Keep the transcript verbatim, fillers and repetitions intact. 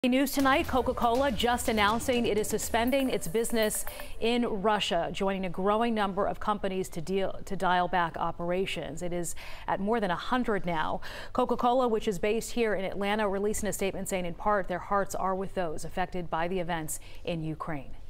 News tonight, Coca-Cola just announcing it is suspending its business in Russia, joining a growing number of companies to deal to dial back operations. It is at more than one hundred now. Coca-Cola, which is based here in Atlanta, releasing a statement saying in part their hearts are with those affected by the events in Ukraine.